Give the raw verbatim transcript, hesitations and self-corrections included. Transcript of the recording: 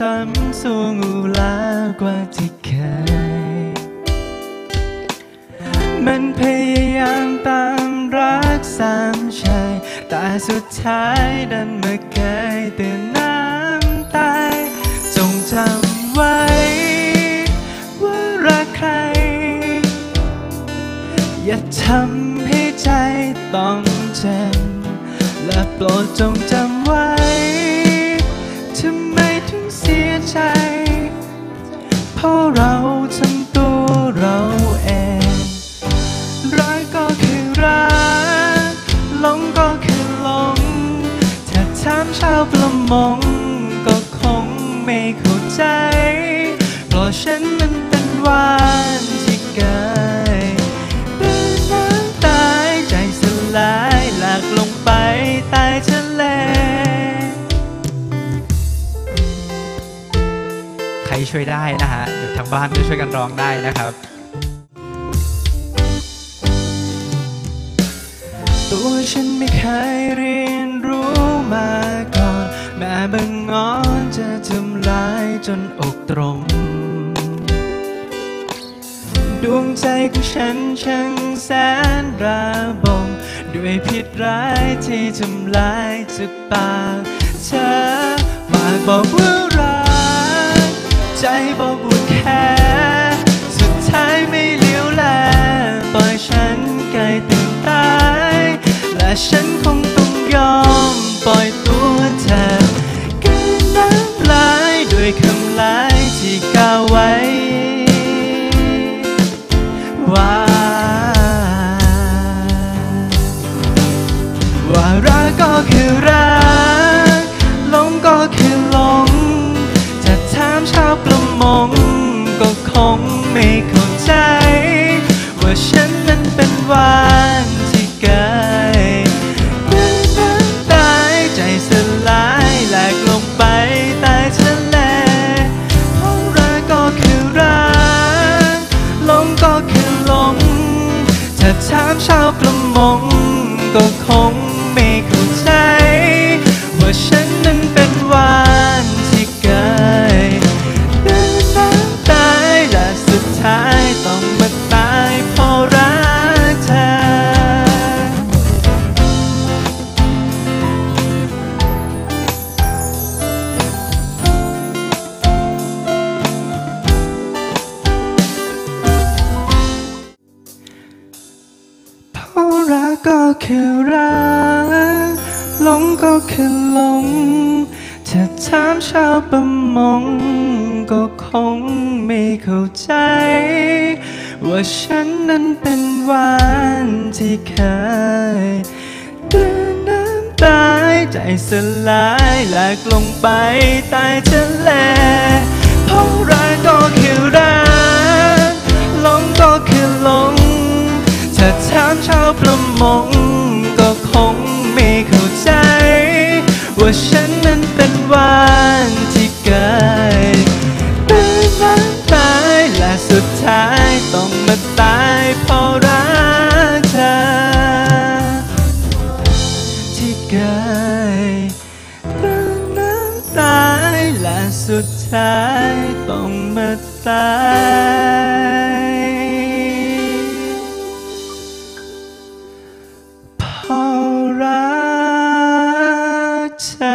ช้ำสู้งูแล้วกว่าที่เคยมันพยายามตามรักสามชัยแต่สุดท้ายดันมาเกยตื่นน้ำตายจงจำไว้ว่ารักใครอย่าทำให้ใจต้องเจ็บและโปรดจงจำไว้ทำไมถึงเสียใจเพราะเราทำตัวเราเองรักก็คือรักหลงก็คือหลงถ้าถามชาวประมงก็คงไม่เข้าใจเพราะฉันมันเป็นวานที่เกยเป็นน้ำตายใจสลายหลากลงไปใต้ทะเลใครช่วยได้นะฮะอยู่ทางบ้านก็ช่วยกันร้องได้นะครับตัวฉันไม่เคยเรียนรู้มาก่อนแม้บางงอนจะทำร้ายจนอกตรงดวงใจของฉันช่างแสนระบมด้วยพิษร้ายที่ทำลายจากปากเธอปากบอกว่ารักใจบอกว่าแค่สุดท้ายไม่เลี้ยวแลปล่อยฉันไกลตื่นตายและฉันคงต้องยอมปล่อยตัวเธอเกินน้ำลายด้วยคำลายที่กล่าวไว้ว่าว่ารักก็คือรักหลงก็คือหลงถ้าถามชาวประมงก็คงไม่เข้าใจว่าฉันนั้นเป็นวานที่เกยเป็นน้ำตายใจสลายแหลกลงไปใต้ทะเลเพราะรักก็คือรักหลงก็คือหลงถ้าถามชาวประมงก็คงไม่เข้าใจว่าฉันนั้นเป็นวานที่เกยเป็นน้ำตายและสุดท้ายต้องมาตายเพราะรักเธอเพราะรักก็คือรักหลงก็คือหลงถ้าถามชาวประมงก็คงไม่เข้าใจว่าฉันนั้นเป็นวานที่เคยกลืนน้ำตายใจสลายแหลกลงไปใต้ทะเลเพราะรักก็คือรักหลงก็คือหลงถ้าถามชาวประมงก็คงไม่เข้าใจว่าฉันนั้นเป็นวานที่เกยเป็นน้ำตายและสุดท้ายต้องมาตายเพราะรักเธอที่เกยเป็นน้ำตายและสุดท้ายต้องมาตายเพราะรักเธอ